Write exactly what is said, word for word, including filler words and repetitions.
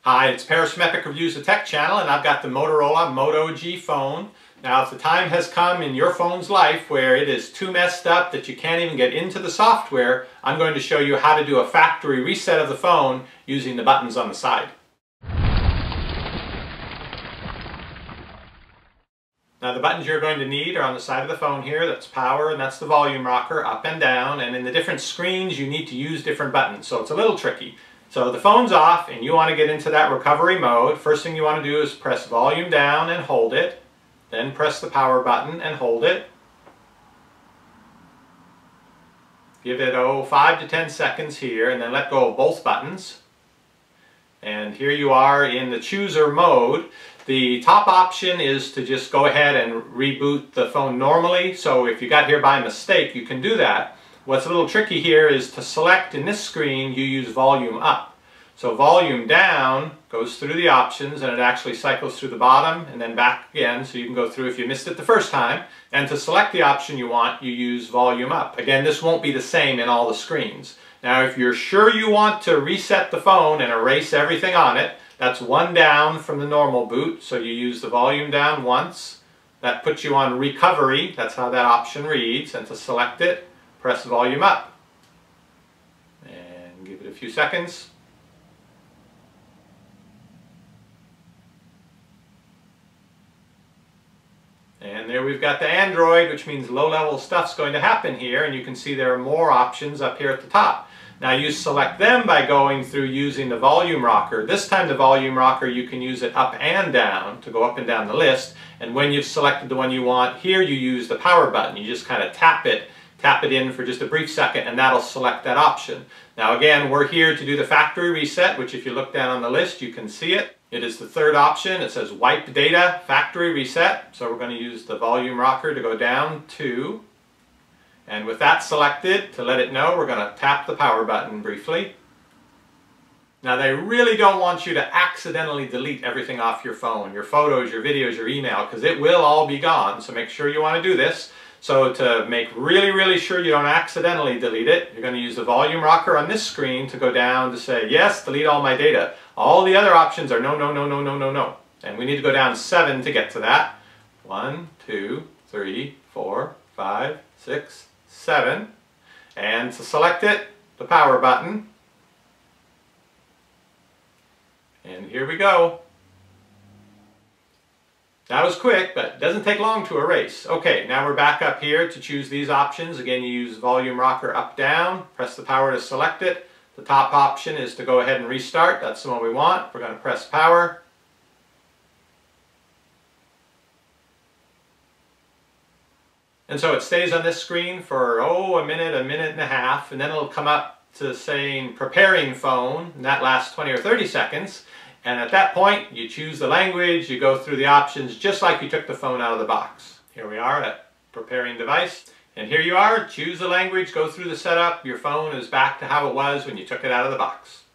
Hi, it's Paris from Epic Reviews the Tech channel, and I've got the Motorola Moto G phone. Now, if the time has come in your phone's life where it is too messed up that you can't even get into the software, I'm going to show you how to do a factory reset of the phone using the buttons on the side. Now, the buttons you're going to need are on the side of the phone here. That's power, and that's the volume rocker, up and down. And in the different screens, you need to use different buttons, so it's a little tricky. So the phone's off, and you want to get into that recovery mode. First thing you want to do is press volume down and hold it. Then press the power button and hold it. Give it, oh, five to ten seconds here, and then let go of both buttons. And here you are in the chooser mode. The top option is to just go ahead and reboot the phone normally. So if you got here by mistake, you can do that. What's a little tricky here is to select in this screen, you use volume up. So volume down goes through the options, and it actually cycles through the bottom and then back again, so you can go through if you missed it the first time. And to select the option you want, you use volume up. Again, this won't be the same in all the screens. Now, if you're sure you want to reset the phone and erase everything on it, that's one down from the normal boot, so you use the volume down once. That puts you on recovery, that's how that option reads, and to select it, press volume up. And give it a few seconds. And there we've got the Android, which means low-level stuff's going to happen here, and you can see there are more options up here at the top. Now you select them by going through using the volume rocker. This time the volume rocker, you can use it up and down to go up and down the list, and when you've selected the one you want, here you use the power button. You just kind of tap it, tap it in for just a brief second, and that'll select that option. Now again, we're here to do the factory reset, which if you look down on the list, you can see it. It is the third option. It says wipe data, factory reset. So we're going to use the volume rocker to go down two. And with that selected, to let it know, we're going to tap the power button briefly. Now they really don't want you to accidentally delete everything off your phone, your photos, your videos, your email, because it will all be gone. So make sure you want to do this. So to make really, really sure you don't accidentally delete it, you're going to use the volume rocker on this screen to go down to say, yes, delete all my data. All the other options are no, no, no, no, no, no, no. And we need to go down seven to get to that. One, two, three, four, five, six, seven. And to select it, the power button. And here we go. That was quick, but it doesn't take long to erase. Okay, now we're back up here to choose these options. Again, you use volume rocker up, down, press the power to select it. The top option is to go ahead and restart. That's the one we want. We're going to press power. And so it stays on this screen for, oh, a minute, a minute and a half, and then it'll come up to saying preparing phone, and that lasts twenty or thirty seconds. And at that point, you choose the language, you go through the options just like you took the phone out of the box. Here we are at preparing device. And here you are, choose the language, go through the setup, your phone is back to how it was when you took it out of the box.